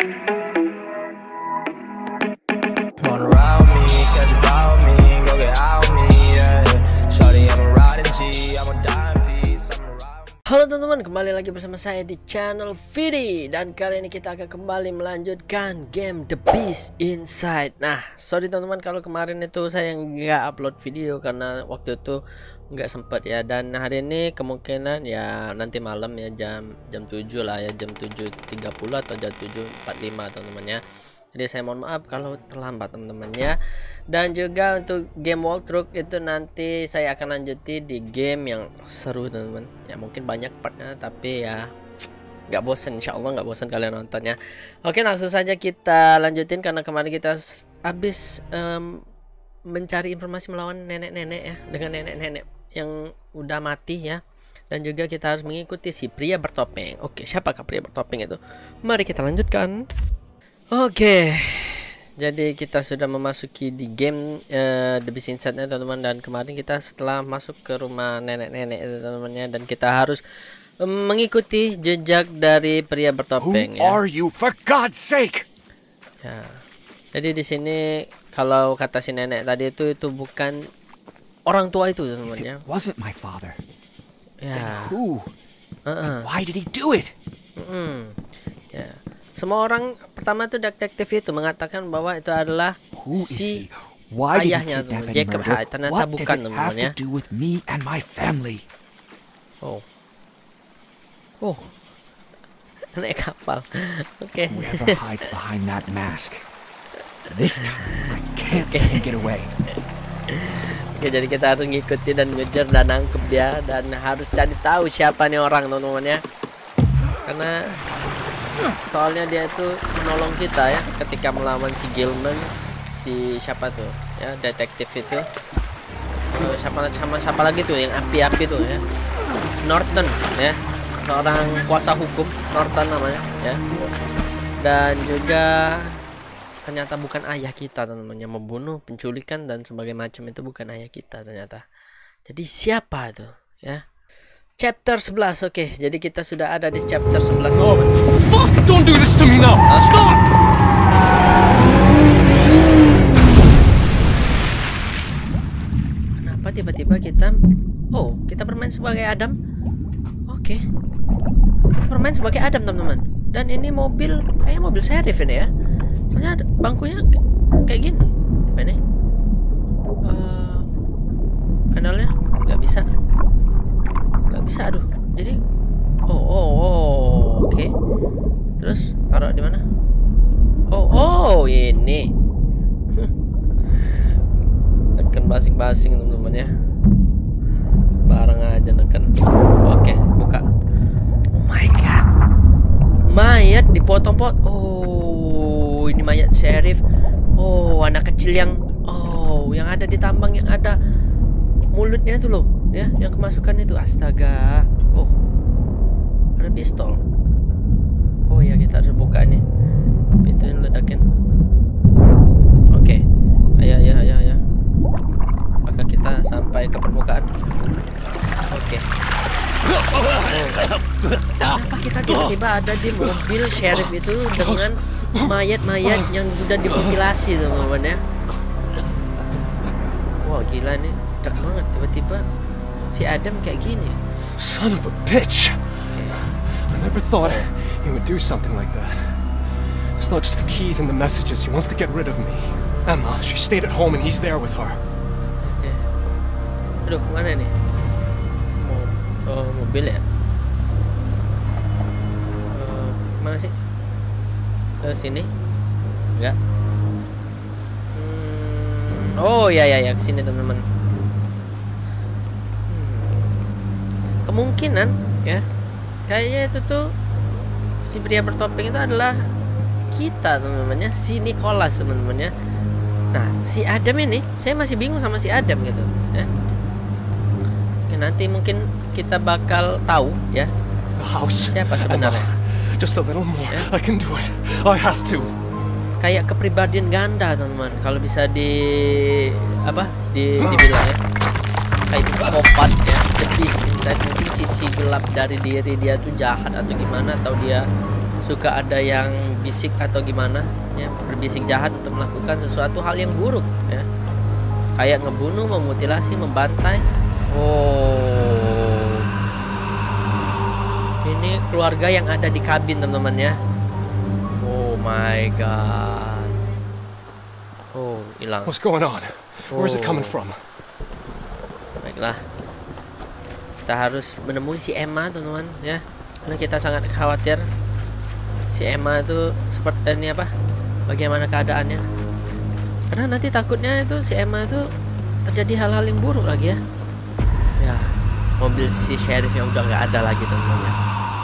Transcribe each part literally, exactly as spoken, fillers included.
Halo teman-teman, kembali lagi bersama saya di channel Vidi. Dan kali ini kita akan kembali melanjutkan game The Beast Inside. Nah, sorry teman-teman kalau kemarin itu saya nggak upload video karena waktu itu nggak sempet ya. Dan hari ini kemungkinan ya nanti malam ya, jam jam tujuh lah ya, jam tujuh tiga puluh atau jam tujuh empat puluh lima teman-teman ya. Jadi saya mohon maaf kalau terlambat teman-teman ya. Dan juga untuk game walkthrough itu nanti saya akan lanjuti di game yang seru teman-teman. Ya mungkin banyak partnya tapi ya nggak bosan, insya Allah nggak bosan kalian nontonnya. Oke, langsung saja kita lanjutin karena kemarin kita habis um, mencari informasi melawan nenek-nenek ya, dengan nenek-nenek yang udah mati ya. Dan juga kita harus mengikuti si pria bertopeng. Oke, siapakah pria bertopeng itu? Mari kita lanjutkan. Oke, jadi kita sudah memasuki di game uh, The Beast Inside teman-teman. Dan kemarin kita setelah masuk ke rumah nenek-nenek itu teman-teman, dan kita harus um, mengikuti jejak dari pria bertopeng. Who ya. Are you, for God's sake? Ya, jadi di sini kalau kata si nenek tadi itu itu bukan orang tua itu teman-teman ya. It wasn't my father. Ya. Then who? Uh -uh. And why did he do it? Uh -uh. Ya. Semua orang pertama itu detektif itu mengatakan bahwa itu adalah Who si Why did ayahnya he kidnap and Jacob. murder? Ah, ternyata What bukan does it teman-teman have ya. to do with me and my family? Oh, oh, naik kapal. Oke. Okay. Whoever hides behind that mask, this time I can't Okay. let him get away. Oke, jadi kita harus ngikuti dan ngejar dan nangkep dia, dan harus cari tahu siapa nih orang teman-teman ya. Karena soalnya dia itu menolong kita ya ketika melawan si Gilman, si siapa tuh ya, detektif itu. Uh, siapa sama siapa lagi tuh yang api-api tuh ya, Norton ya, seorang kuasa hukum Norton namanya ya. Dan juga ternyata bukan ayah kita teman-teman, yang membunuh, penculikan dan sebagainya macam itu bukan ayah kita ternyata. Jadi siapa tuh ya? Chapter sebelas. Oke, okay, jadi kita sudah ada di chapter sebelas. Oh, fuck! Don't do this to me now! Stop! Kenapa tiba-tiba kita Oh, kita bermain sebagai Adam? Oke, okay. Kita bermain sebagai Adam teman-teman. Dan ini mobil, kayaknya mobil sheriff ini ya. Soalnya ada bangkunya kayak gini. Apa ini? Uh, panelnya nggak bisa. Nggak bisa, aduh. Jadi oh oh oh oke. Okay. Terus taruh di mana? Oh oh ini. Tekan basing-basing teman-teman ya. Sembarang aja neken. Oke, okay, buka. Oh my god. Mayat dipotong-potong. Oh, ini mayat sheriff. Oh, anak kecil yang oh, yang ada di tambang, yang ada mulutnya itu loh. Ya, yang kemasukan itu, astaga. Oh, ada pistol. Oh ya, kita harus buka nih pintu yang ledakin. Oke, okay. Ayo, ayo, ayo, ayo. Maka kita sampai ke permukaan. Oke. Okay. Oh. Kenapa kita tiba-tiba ada di mobil sheriff itu dengan mayat-mayat yang sudah dimutilasi teman-teman ya? Wah, gila nih, dark banget tiba-tiba. Si Adam kayak gini. Son of a bitch! Okay. I never thought he would do something like that. It's not just the keys and the messages. He wants to get rid of me. Emma, she stayed at home and he's there with her. Okay. Aduh, mana nih? Oh, oh mobil ya? Uh, mana sih? Ke sini? Enggak. Hmm, oh ya ya ya, ke sini teman-teman. Kemungkinan ya, kayaknya itu tuh si pria bertopeng itu adalah kita teman-teman ya, si Nicholas teman-teman ya. Nah, si Adam ini saya masih bingung sama si Adam gitu ya. Oke, nanti mungkin kita bakal tahu ya siapa sebenarnya. Just a little more. Ya? I can do it. I have to. Kayak kepribadian ganda teman-teman, kalau bisa di apa di dibilang ya, kayak psikopat ya, The Beast Inside. Mungkin sisi gelap dari diri dia tuh jahat atau gimana, atau dia suka ada yang bisik atau gimana ya, berbisik jahat untuk melakukan sesuatu hal yang buruk ya, kayak ngebunuh, memutilasi, membantai. Oh, ini keluarga yang ada di kabin teman-teman ya. Oh my god. Oh, hilang. What's going on? Where is it coming from? Baiklah, kita harus menemui si Emma teman-teman ya, karena kita sangat khawatir si Emma itu seperti ini apa, bagaimana keadaannya, karena nanti takutnya itu si Emma itu terjadi hal-hal yang buruk lagi ya. Ya, mobil si sheriff yang udah nggak ada lagi teman-teman ya.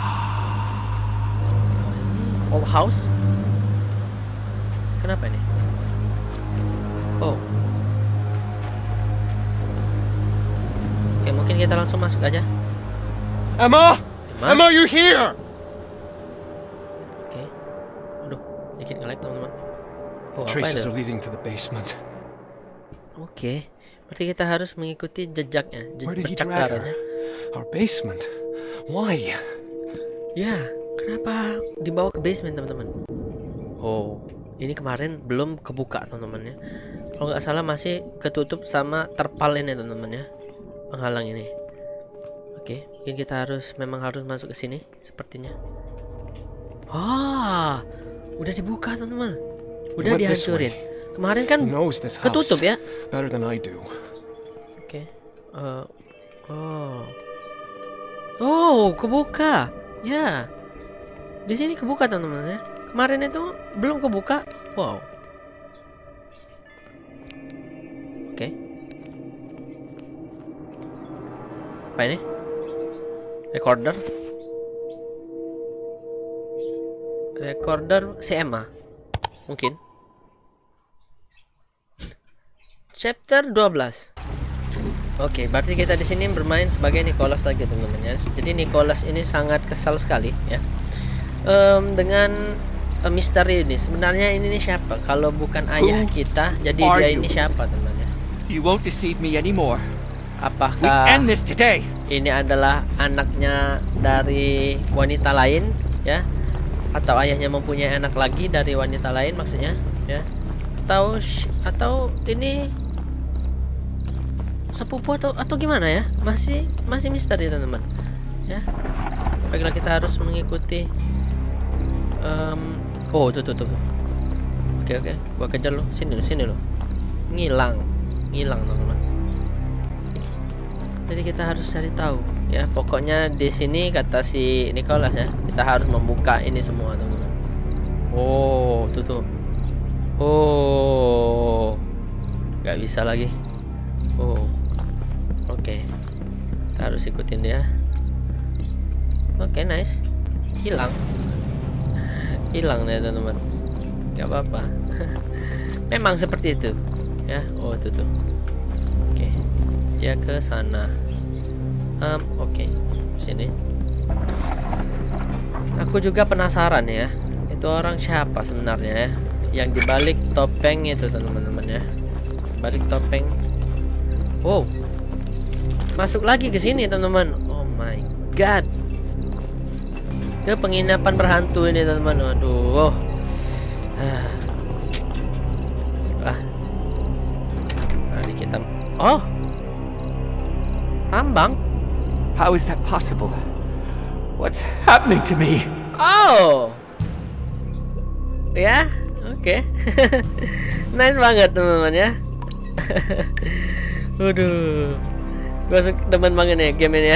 Old house, kenapa ini? Oh, oke, mungkin kita langsung masuk aja. Emma! Emma, Emma, you're here! Oke, aduh, dikit nge-lag teman-teman. Oh, apa Traces itu? are leading to the basement. Oke, berarti kita harus mengikuti jejaknya, je- Where did he bercak drag her? darahnya. Our basement? Why? Ya, kenapa dibawa ke basement teman-teman? Oh, ini kemarin belum kebuka teman-teman ya. Kalau nggak salah masih ketutup sama terpal ini teman-teman ya, penghalang ini. Oke, mungkin kita harus memang harus masuk ke sini sepertinya. Ah, udah dibuka teman-teman, udah went this dihancurin. Kemarin kan Who knows this house ketutup ya. better than I do? Oke, eh, oh, oh, kebuka, ya. Di sini kebuka teman-teman ya. Kemarin itu belum kebuka. Wow. Oke. Apa ini? Recorder. Recorder si Emma. Mungkin. Chapter dua belas. Oke, berarti kita di sini bermain sebagai Nicholas lagi teman-teman ya. Jadi Nicholas ini sangat kesal sekali ya. Um, dengan uh, misteri ini. Sebenarnya ini nih siapa? Kalau bukan ayah kita, jadi dia ini siapa teman-teman ya? You won't deceive me anymore. We Apakah end this today. ini adalah anaknya dari wanita lain ya, atau ayahnya mempunyai anak lagi dari wanita lain maksudnya ya, atau atau ini sepupu atau atau gimana ya, masih masih misteri teman-teman ya. Baiklah, kita harus mengikuti um, oh tuh tuh tuh oke oke gua kejar lo, sini lo sini lo, ngilang ngilang teman-teman. Jadi kita harus cari tahu ya. Pokoknya di sini kata si Nicholas ya, kita harus membuka ini semua teman-teman. Oh tuh tuh, oh nggak bisa lagi. Oh oke, okay. Kita harus ikutin dia. Oke, okay, nice. Hilang, hilang deh teman-teman. Gak apa-apa. Memang seperti itu ya. Oh tuh tuh. Oke, okay. Dia ke sana. Um, Oke, okay. Sini. Aku juga penasaran ya. Itu orang siapa sebenarnya ya? Yang dibalik topeng itu teman-teman ya. Balik topeng. Wow. Masuk lagi ke sini teman-teman. Oh my god. Ke penginapan berhantu ini teman-teman. Aduh. Ah. Mari kita. Oh. Tambang. How is that possible? What's happening to me? Oh. Ya, oke. Okay. Nice banget teman-teman ya. Waduh. Gue suka demen banget nih game ini ya.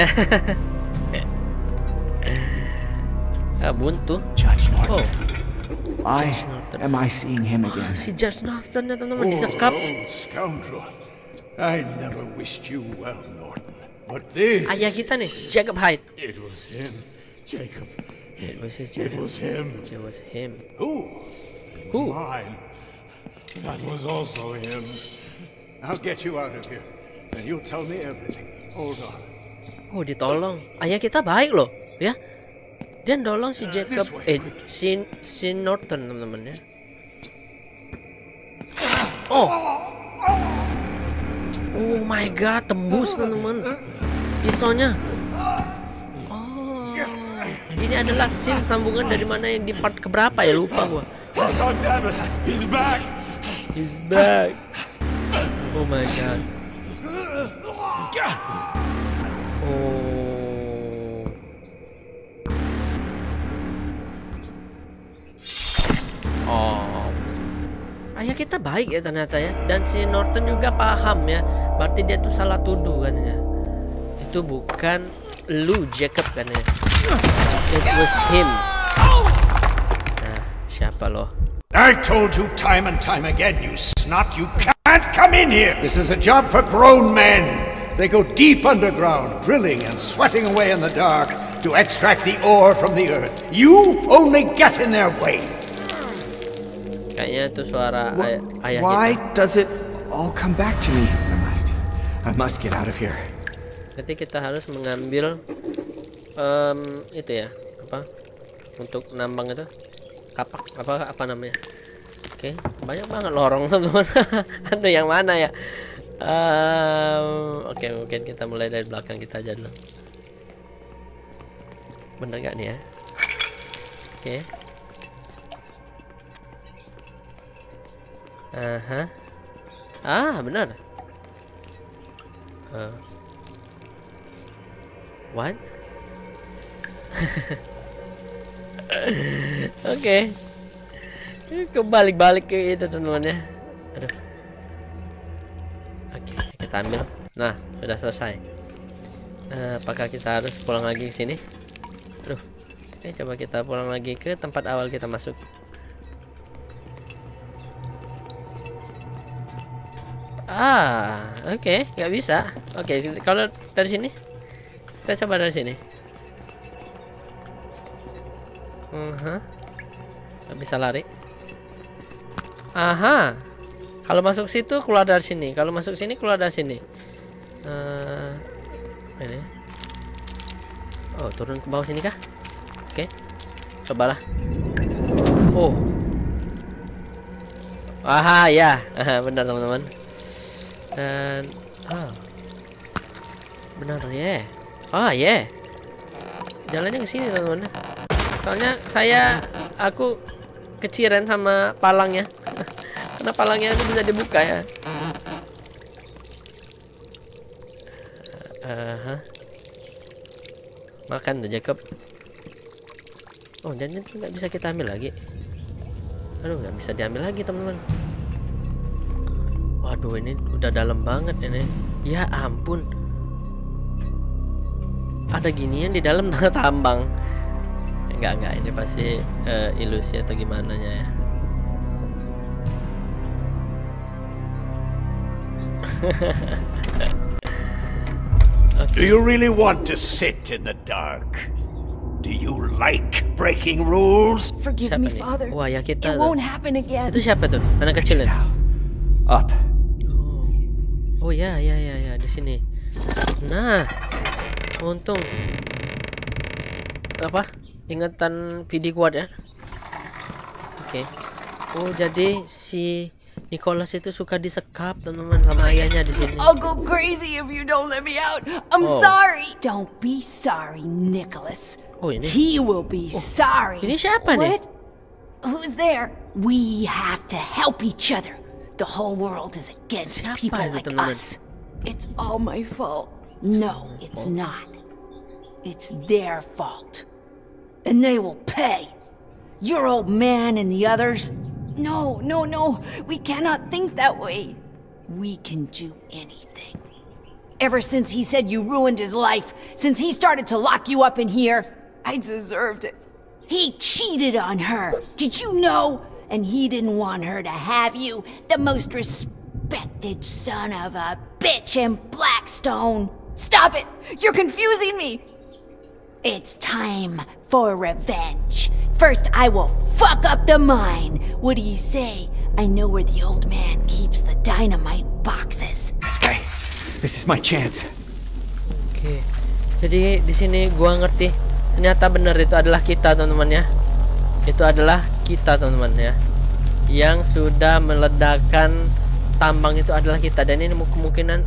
Ah, buntu. Judge Norton. Oh, Why Judge Norton. am I seeing him again? Si Judge Norton ya teman-teman disekap. Old scoundrel. I never wished you well, Norton. But this... Ayah kita nih, Jacob Hyde. It was him, Jacob. It was his It was him. It was him. Who? Who? Mine. That was also him. I'll get you out of here, and you'll tell me everything. Hold on. Oh, ditolong. Ayah kita baik loh, ya. Dia nolong si Jacob, eh si si Norton teman-teman ya. Oh. Oh my god, tembus teman-teman. Pisaunya. Oh. Ini adalah scene sambungan dari mana yang di part keberapa ya, lupa gua. Oh, God damn it! He's back! He's back. Oh my god. Oh. Oh. Ayah kita baik ya ternyata ya. Dan si Norton juga paham ya. Berarti dia tuh salah tuduh katanya. Itu bukan lu Jacob katanya. It was him. Nah, siapa lo? I've told you time and time again, you snot, you can't come in here! This is a job for grown men. They go deep underground, drilling and sweating away in the dark to extract the ore from the earth. You only get in their way. Kayaknya itu suara ay ayah Why kita. does it all come back to me? I must, I must get out of here. Berarti kita harus mengambil um, itu ya, apa? Untuk nambang itu. Kapak apa apa namanya? Oke, banyak banget lorong teman-teman. Ada yang mana ya? Um, Oke, mungkin kita mulai dari belakang kita aja dulu. Bener gak nih ya? Oke. Aha. Ah, benar. Uh. What? Oke, okay. Kebalik-balik ke itu teman-teman ya. Aduh. Oke, okay, kita ambil. Nah, sudah selesai. Uh, apakah kita harus pulang lagi ke sini? Aduh. Oke, okay, coba kita pulang lagi ke tempat awal kita masuk. Ah, oke, okay. Nggak bisa. Oke, okay, kalau dari sini, kita coba dari sini. Uh-huh. Gak bisa lari. Aha. Kalau masuk situ keluar dari sini. Kalau masuk sini keluar dari sini. Uh, ini. Oh, turun ke bawah sini kah? Oke. Okay. Cobalah. Oh. Aha, ya. Aha, benar teman-teman. Dan ah. Benar ya. Yeah. Ah, ya. Yeah. Jalannya ke sini teman-teman. Soalnya saya aku keciren sama palangnya. Karena palangnya itu bisa dibuka ya. Uh-huh. Makan tuh Jacob. Oh, jadi itu nggak bisa kita ambil lagi. Aduh, nggak bisa diambil lagi teman-teman. Waduh, ini udah dalam banget ini. Ya ampun. Ada ginian di dalam tambang. Enggak, enggak, ini pasti uh, ilusi atau gimana ya. Okay. Do you really want to sit in the dark? Do you like breaking rules? Forgive Siapa me, nih? Father. Wah, ya kita It tuh. won't happen again. Itu siapa tuh? Anak kecil ya? Up. Oh, oh ya, ya, ya, ya, di sini. Nah, untung. Apa? Ingatan P D kuat ya. Oke. Okay. Oh, jadi si Nicholas itu suka disekap teman-teman sama ayahnya di sini. I'll go crazy if you don't let me out. I'm Oh. sorry. Don't be sorry, Nicholas. Oh, ini. He will be sorry. Ini siapa nih? What? Who's there? We have to help each other. The whole world is against Siapa people itu, like teman-teman? us. It's all my fault. No, it's not. It's their fault. And they will pay. Your old man and the others. No, no, no. We cannot think that way. We can do anything. Ever since he said you ruined his life, since he started to lock you up in here, I deserved it. He cheated on her. Did you know? And he didn't want her to have you, the most respected son of a bitch in Blackstone. Stop it! You're confusing me! It's time for revenge. First, I will fuck up the mine. What do you say? I know where the old man keeps the dynamite boxes. This way. This is my chance. Oke. Jadi di sini gua ngerti. Ternyata benar itu adalah kita, teman-teman ya. Itu adalah kita, teman-teman ya. Yang sudah meledakkan tambang itu adalah kita, dan ini kemungkinan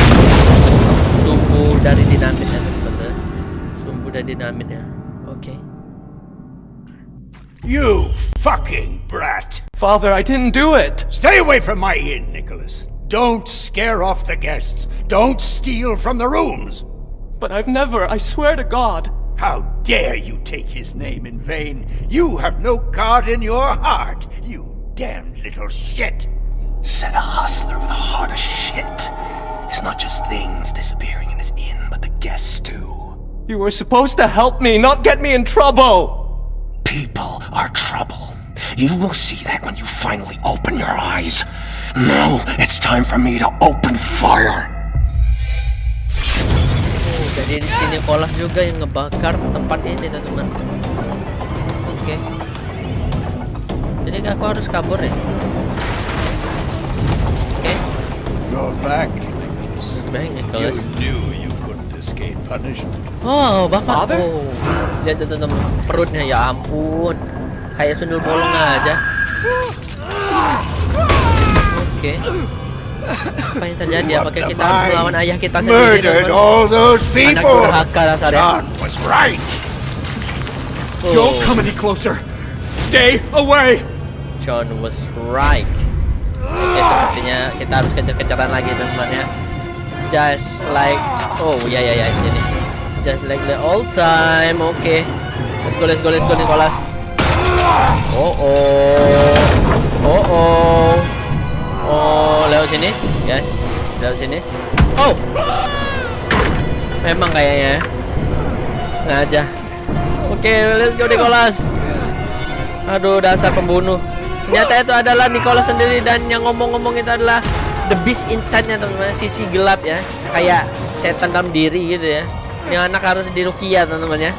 sumbu dari dinamit ya, teman-teman. Sumbu dari dinamit ya. Oke. You fucking brat! Father, I didn't do it! Stay away from my inn, Nicholas. Don't scare off the guests. Don't steal from the rooms. But I've never, I swear to God. How dare you take his name in vain? You have no God in your heart, you damned little shit! Said a hustler with a heart of shit. It's not just things disappearing in this inn, but the guests too. You were supposed to help me, not get me in trouble! People are trouble. You will see that when you finally open your eyes. Now, it's time for me to open fire. Oh, jadi di sini Nicholas juga yang ngebakar tempat ini, teman-teman. Oke. Okay. Jadi aku harus kabur ya. Oke. Okay. You're back. Back, Nicholas. You knew you couldn't escape punishment. Oh, bapak. Oh, lihat tuh teman perutnya, ya ampun, kayak sundel bolong aja. Oke. Okay. Apa yang terjadi? Apakah kita harus melawan ayah kita sendiri? Murdered all those people. Anak durhaka rasanya. John was right. Oh. Don't come any closer. Stay away. John was right. Oke, okay, sepertinya kita harus kejar-kejaran lagi, teman-teman ya. Just like, oh ya ya ya ini. Just like the old time. Oke. Okay. Let's go, let's go, let's go, Nicholas. Oh oh. Oh oh. Oh, lewat sini. Yes, lewat sini. Oh. Memang kayaknya sengaja. Oke, okay, let's go, Nicholas. Aduh, dasar pembunuh. Ternyata itu adalah Nicholas sendiri, dan yang ngomong-ngomong itu adalah the beast inside-nya, teman-teman. Sisi gelap ya, kayak setan dalam diri gitu ya. Yang anak harus diruqyah, teman-teman ya.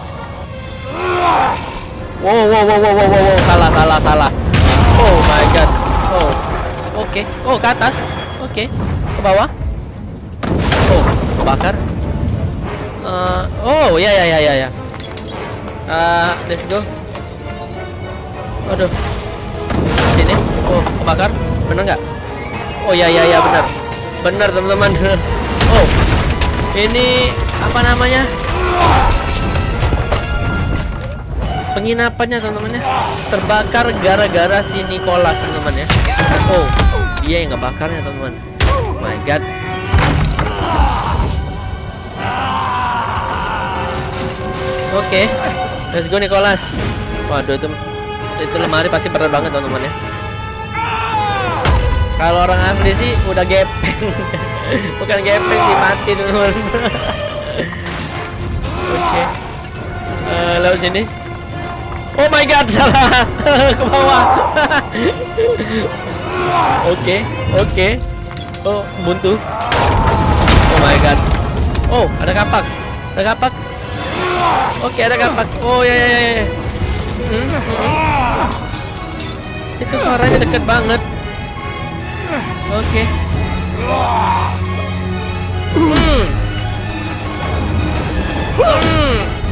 Wow, wow, wow, wow, wow, wow, salah, salah, salah. Oh my god. Oh, oke. Okay. Oh, ke atas. Oke. Okay. Ke bawah. Oh, kebakar. Uh, oh, ya, ya, ya, ya, ya. Uh, let's go. Aduh. Sini. Oh, kebakar. Bener nggak? Oh ya ya ya benar. Benar, teman-teman. Oh. Ini apa namanya? Penginapannya, teman-teman ya. Terbakar gara-gara si Nicholas, teman-teman ya. Oh, dia yang ngebakarnya, teman-teman. Oh my god. Oke. Okay. Let's go, Nicholas. Waduh, itu itu lemari pasti berat banget, teman-teman ya. Kalau orang asli sih udah gepeng. Bukan gepeng sih, mati, teman-teman. Oke. Okay. Uh, lewat sini. Oh my god, salah. Ke bawah. Oke, oke. Oh, buntu. Oh my god. Oh, ada kapak. Ada kapak. Oke, ada kapak. Oh ya ya ya. Hmm, hmm. Itu suaranya deket banget. Oke. Hmm. Hmm.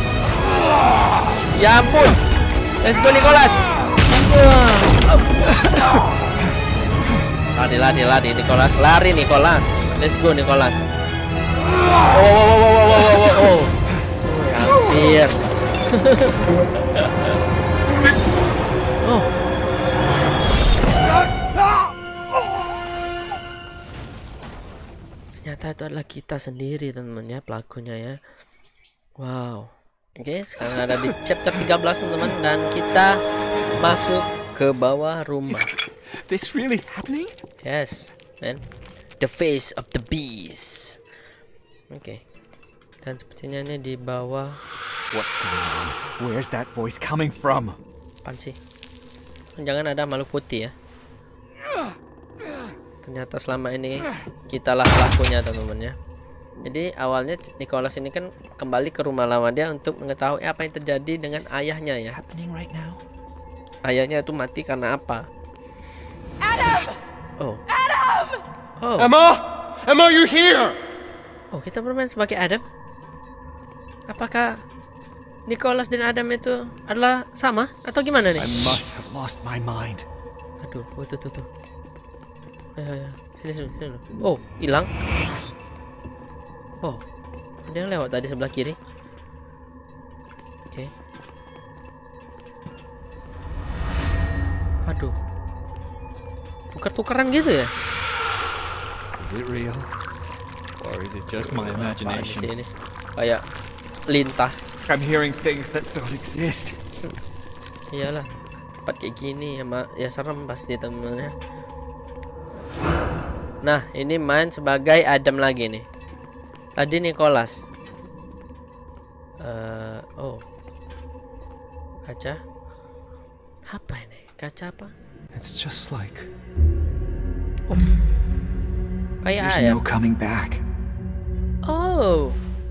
Ya ampun. Let's go, Nicholas. Lari, lari, lari, Nicholas. Lari, Nicholas. Let's go, Nicholas. Oh, oh, oh, oh, oh, oh, oh, oh. Hampir. Oh. Ternyata itu adalah kita sendiri, teman-teman ya, pelakunya ya. Wow. Oke, okay, sekarang ada di chapter tiga belas, teman-teman, dan kita masuk ke bawah rumah. This really happening? Yes, man. The face of the beast. Oke. Okay. Dan sepertinya ini di bawah. What's going on? Where's that voice coming from? Apaan sih? Jangan ada makhluk putih ya. Ternyata selama ini kitalah pelakunya, teman-teman ya. Jadi awalnya Nicholas ini kan kembali ke rumah lama dia untuk mengetahui apa yang terjadi dengan ayahnya ya. Right now? Ayahnya itu mati karena apa? Adam! Oh. Adam! Oh. Emma! Emma, you're here! Oh, kita bermain sebagai Adam? Apakah Nicholas dan Adam itu adalah sama atau gimana nih? I must have lost my mind. Aduh, oh, tuh tuh tuh. Ayo, ayo. Sini, sini, sini. Oh, hilang. Oh, ada yang lewat tadi sebelah kiri. Oke. Okay. Aduh. Tuker-tukeran gitu ya? Is it real? Or is it just my imagination? Ini kayak lintah. I'm hearing things that don't exist. Iyalah, tempat kayak gini ya, ya serem pasti temennya. Nah, ini main sebagai Adam lagi nih. Tadi Nicholas. Uh, oh, kaca. Apa ini? Kaca apa? It's just like. Oh, kayak There's ya. no coming back. Oh,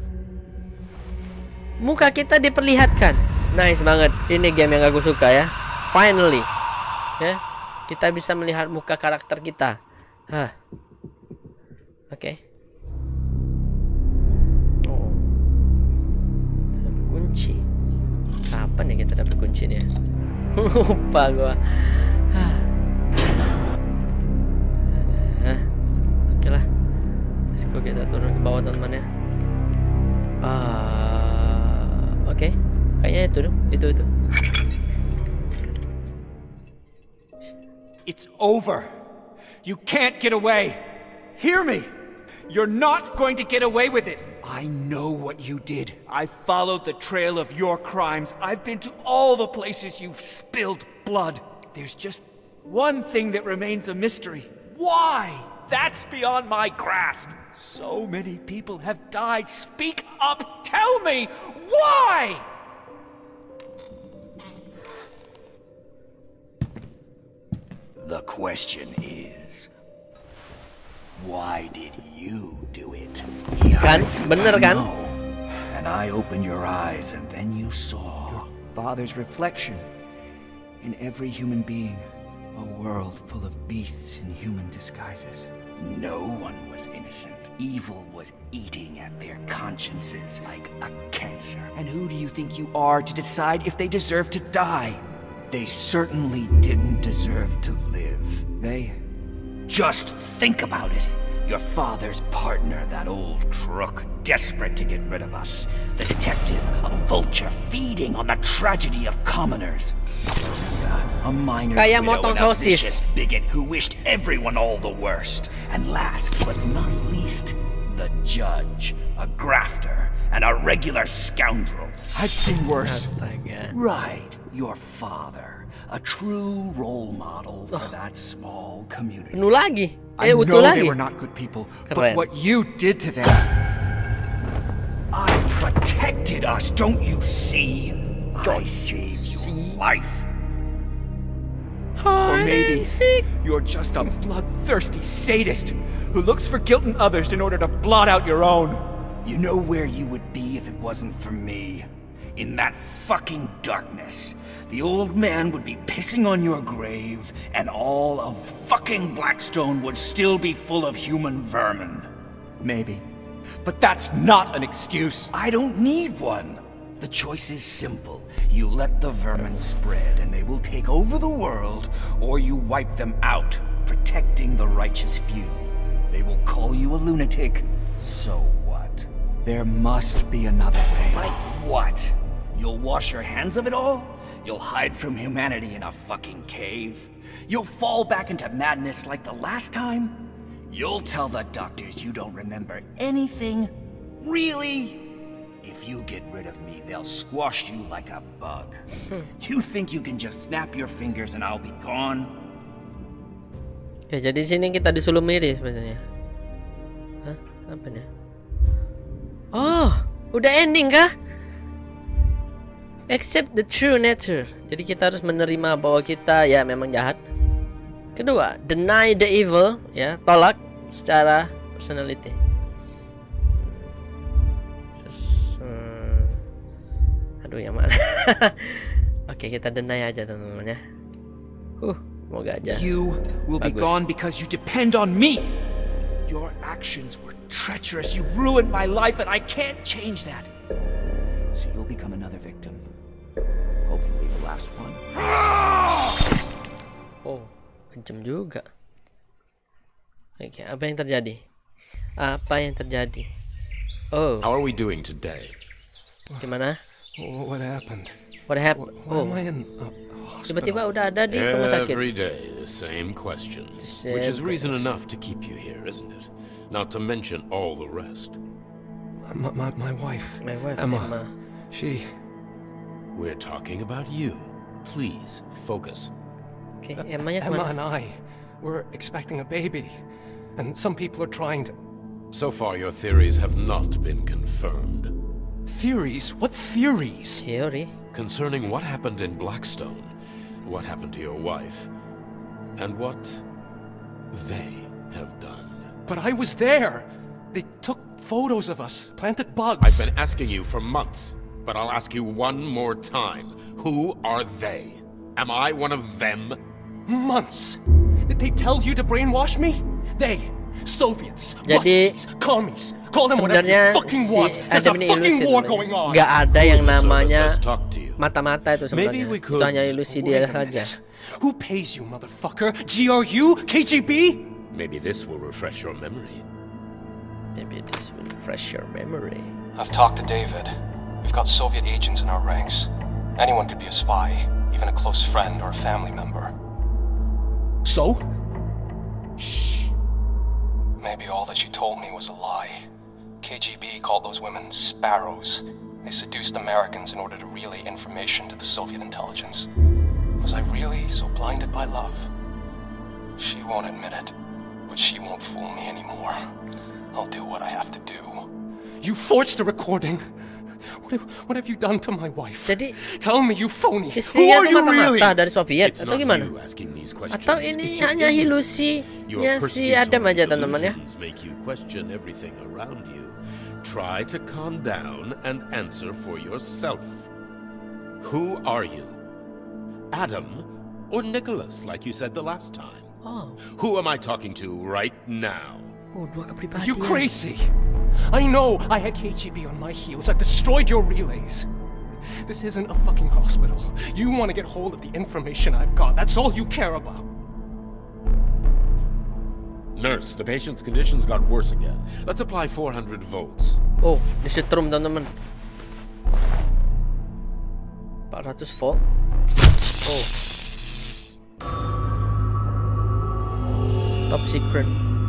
muka kita diperlihatkan. Nice banget. Ini game yang aku suka ya. Finally, ya, kita bisa melihat muka karakter kita. Hah. Oke. Okay. Oh, kunci. Kapan ya kita dapat kuncinya? Lupa gua. Hah. Nah, oke lah. Let's go, kita turun ke bawah teman-teman ya. Uh, oke, okay. Kayaknya itu dong, itu itu. It's over. You can't get away. Hear me. You're not going to get away with it. I know what you did. I followed the trail of your crimes. I've been to all the places you've spilled blood. There's just one thing that remains a mystery. Why? That's beyond my grasp. So many people have died. Speak up. Tell me why. The question is, why did you do it? He Kan, hired you, bener I kan? know. And I opened your eyes, and then you saw Father's reflection in every human being. A world full of beasts in human disguises. no one was innocent. Evil was eating at their consciences like a cancer. And who do you think you are to decide if they deserve to die? They certainly didn't deserve to live. They... Just think about it. Your father's partner, that old crook, desperate to get rid of us. The detective, a vulture feeding on the tragedy of commoners. A miner's Kayak widow motong and a sosis. vicious bigot who wished everyone all the worst. And last but not least, the judge, a grafter and a regular scoundrel. I've seen worse. Astaga. Right, your father, a true role model for that small community. Penuh lagi. I Eh, know utuh they lagi. were not good people, Keren. but what you did to them... I protected us, don't you see? I saved see? your life. Or Hide maybe and seek. you're just a bloodthirsty sadist who looks for guilt in others in order to blot out your own. You know where you would be if it wasn't for me? In that fucking darkness. The old man would be pissing on your grave, and all of fucking Blackstone would still be full of human vermin. Maybe. But that's not an excuse. I don't need one. The choice is simple. You let the vermin spread, and they will take over the world, or you wipe them out, protecting the righteous few. They will call you a lunatic. So what? There must be another way. Like what? You'll wash your hands of it all? You'll hide from humanity in a fucking cave? You'll fall back into madness like the last time? You'll tell the doctors you don't remember anything? Really? If you get rid of me, they'll squash you like a bug. You think you can just snap your fingers and I'll be gone? Oke, jadi di sini kita disuruh milih sebenarnya. Hah? Apa nih? Oh, udah ending kah? Accept the true nature. Jadi kita harus menerima bahwa kita ya memang jahat. Kedua, deny the evil, ya, tolak secara personality. Hmm. Aduh, yang mana? Oke, kita deny aja teman-teman ya. Uh, semoga aja. You will be Bagus. gone because you depend on me. Your actions were treacherous. You ruined my life and I can't change that. So you'll become another victim. Hopefully the last one. Oh, kencem juga. Oke, apa yang terjadi? Apa yang terjadi? Oh, How are we doing today? gimana? What happened? What happened? Why Oh, am I in a tiba-tiba hospital? udah ada di rumah sakit. Every day, the same question. The same Which is reason question. enough to keep you here, isn't it? Not to mention all the rest. My, my, my wife, My wife, Emma, Emma. she... We're talking about you. Please, focus. Oke, Emma-nya Emma kemana? and I, we're expecting a baby. And some people are trying to... So far, your theories have not been confirmed. Theories? What theories? Teori. Concerning what happened in Blackstone, what happened to your wife, and what they have done. But I was there. They took photos of us, planted bugs. I've been asking you for months, but I'll ask you one more time. Who are they? Am I one of them? Months. Did they tell you to brainwash me? They, Soviets, Jadi, Ruskies, commies, call them whatever you sebenarnya fucking si want. There's a Adam ini fucking ilusi war sebenarnya. going on. Gak ada yang Who in the service namanya has talked to you? mata-mata itu Maybe sebenarnya. we Itu could- hanya ilusi Wait dia a saja. minute. Who pays you, motherfucker? G R U? K G B? Maybe this will refresh your memory. Maybe this will refresh your memory. I've talked to David. We've got Soviet agents in our ranks. Anyone could be a spy, even a close friend or a family member. So? Maybe all that you told me was a lie. K G B called those women sparrows. They seduced Americans in order to relay information to the Soviet intelligence. Was I really so blinded by love? She won't admit it, but she won't fool me anymore. I'll do what I have to do. You forged a recording. What have, what have you done to my wife? Jadi Tell me, you phony. Who istrinya are itu you really? mata-mata dari Soviet It's atau not gimana? you asking these questions. Atau ini It's your hanya agents. ilusinya Your si Adam persecutory aja teman-teman ya. delusions make you question everything around you. Try to calm down and answer for yourself. Who are you? Adam or Nicholas, like you said the last time? Oh, Who am I talking to right now? oh dua Are kepribadian. you crazy? I know I had K G B on my heels. I've destroyed your relays. This isn't a fucking hospital. You want to get hold of the information I've got. That's all you care about. Nurse, the patient's conditions got worse again. Let's apply four hundred volts. Oh, disetrum teman-teman. empat ratus volt. Oh. Top secret.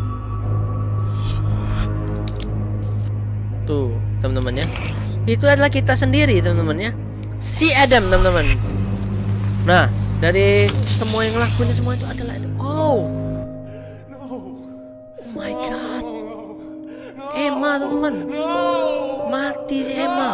Tuh, teman-teman ya. Itu adalah kita sendiri, teman-teman ya. Si Adam, teman-teman. Nah, dari semua yang ngelakuin semua itu adalah Adam. Oh. Oh my god. Emma, teman-teman. Mati si Emma.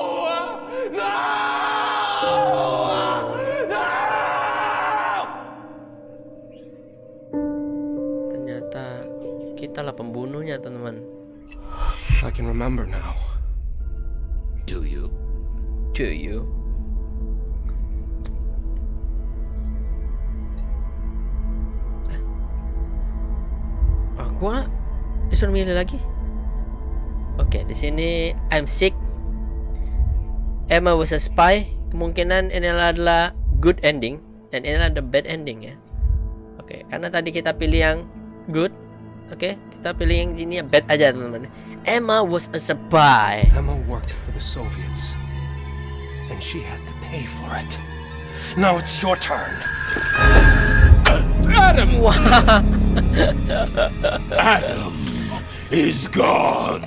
Ternyata kita lah pembunuhnya, teman-teman. I can remember now. Do you? Do you? Ah, gua disuruh milih lagi. Oke, di sini I'm sick. Emma was a spy. Kemungkinan ini adalah good ending dan ini adalah bad ending ya. Oke, karena tadi kita pilih yang good. Oke, kita pilih yang sini yang bad aja, teman-teman. Emma was a spy. Emma worked for the Soviets, and she had to pay for it. Now it's your turn. Adam! Wah. Adam is gone!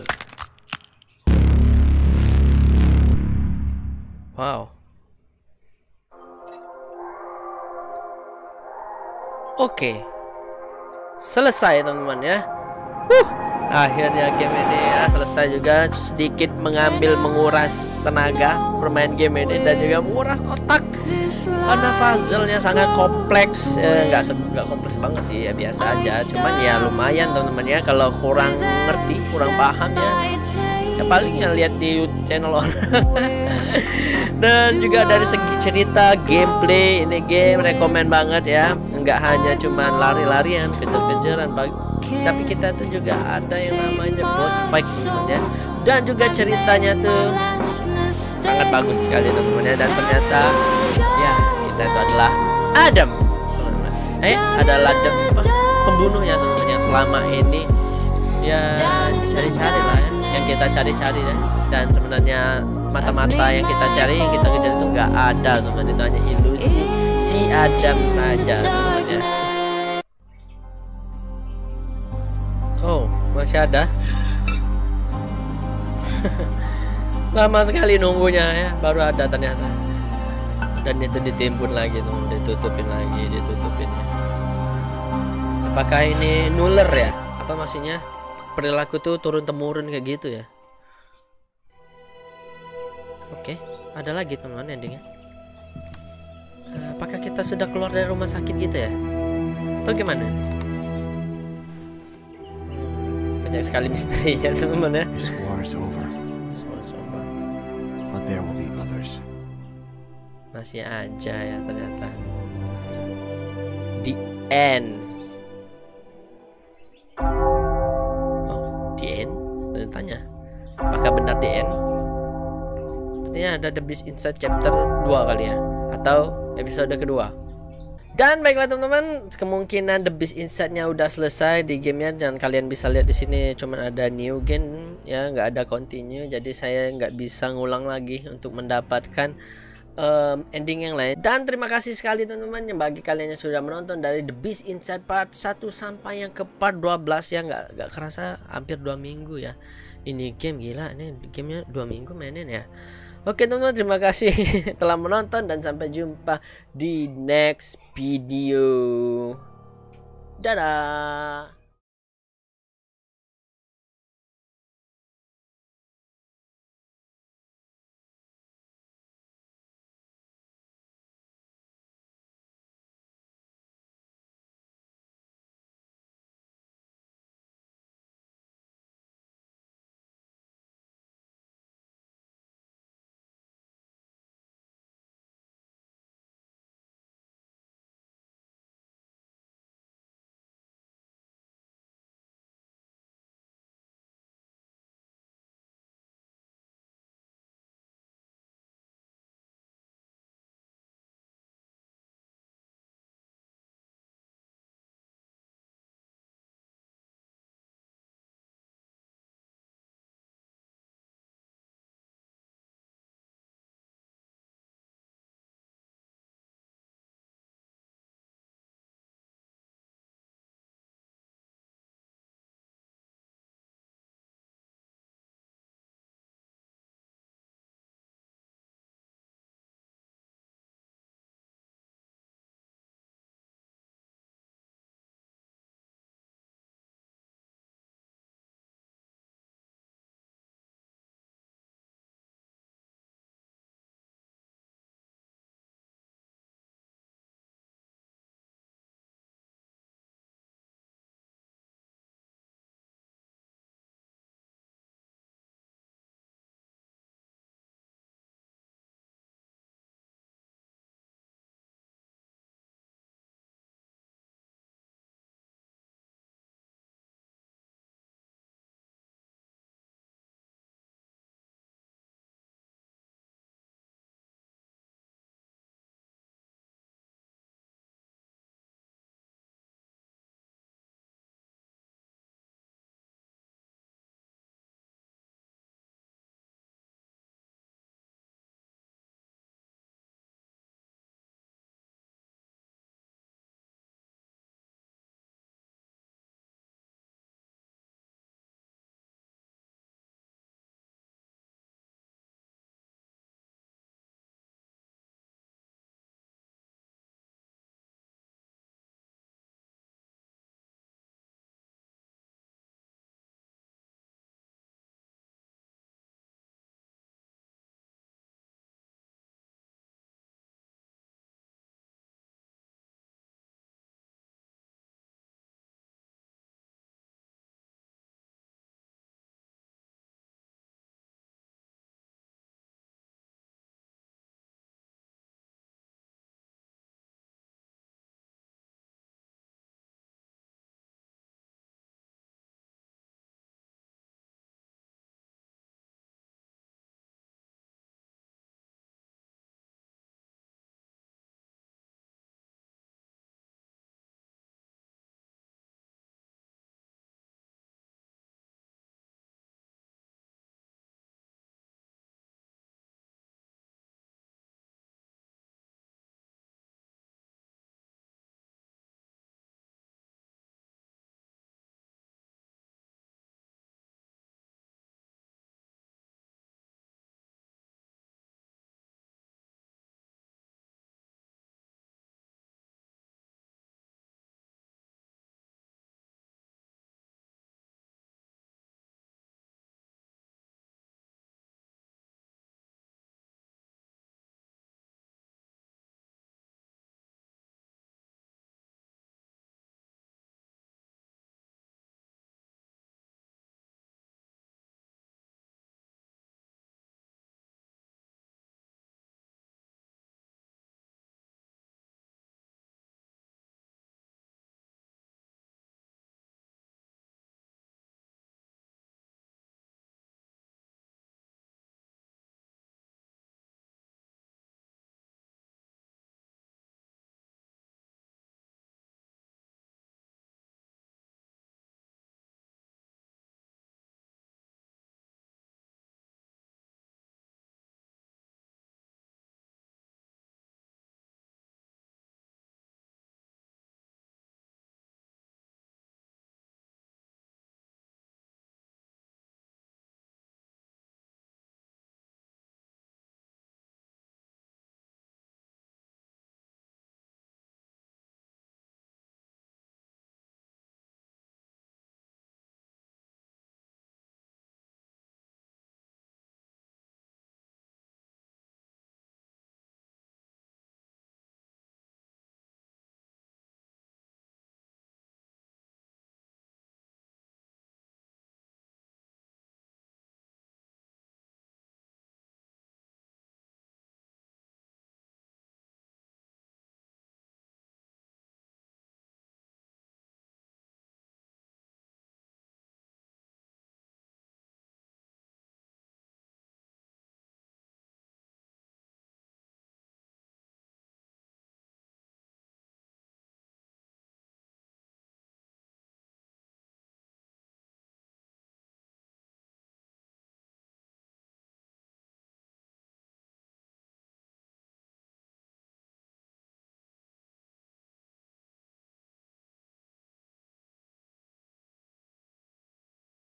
Wow. Oke. Selesai, teman-teman ya. Huh. Akhirnya game ini ya selesai juga. Sedikit mengambil menguras tenaga bermain game ini dan juga menguras otak karena puzzle-nya sangat kompleks. eh, nggak se- nggak kompleks banget sih ya, biasa aja, cuman ya lumayan teman-teman ya. Kalau kurang ngerti, kurang paham ya ya paling ya lihat di channel orang. Dan juga dari segi cerita, gameplay, ini game rekomen banget ya. Nggak hanya cuman lari-larian, kejar-kejaran, tapi kita tuh juga ada yang namanya boss fight, teman-teman ya. Dan juga ceritanya tuh sangat bagus sekali, teman-teman ya. Dan ternyata ya kita itu adalah Adam, teman-teman. Eh adalah Adam apa? Pembunuhnya, teman-teman, yang selama ini ya dicari-cari lah ya, yang kita cari-cari ya. Dan sebenarnya mata-mata yang kita cari, yang kita kejar itu nggak ada teman, itu hanya ilusi si Adam saja teman ya. Oh, masih ada. Lama sekali nunggunya ya, baru ada ternyata. Dan itu ditimbun lagi tuh, ditutupin lagi, ditutupin ya. Apakah ini nuller ya? Apa maksudnya? Perilaku tuh turun temurun kayak gitu ya. Oke, ada lagi teman-teman endingnya. Apakah kita sudah keluar dari rumah sakit gitu ya? Bagaimana? Banyak sekali misterinya teman-teman ya. This war is over. This war is over. But there will be others. Masih aja ya ternyata. The end. Oh, the end? Dan tanya, apakah benar the end? Sepertinya ada The Beast Inside chapter dua kali ya, atau episode kedua. Dan baiklah teman-teman, kemungkinan The Beast Inside-nya udah selesai di gamenya, dan kalian bisa lihat di sini cuman ada new game ya, nggak ada continue, jadi saya nggak bisa ngulang lagi untuk mendapatkan um, ending yang lain. Dan terima kasih sekali teman-teman yang bagi kalian yang sudah menonton dari The Beast Inside part satu sampai yang ke part dua belas ya, nggak nggak kerasa hampir dua minggu ya. Ini game gila, ini gamenya dua minggu mainin ya. Oke teman-teman, terima kasih telah menonton dan sampai jumpa di next video. Dadah.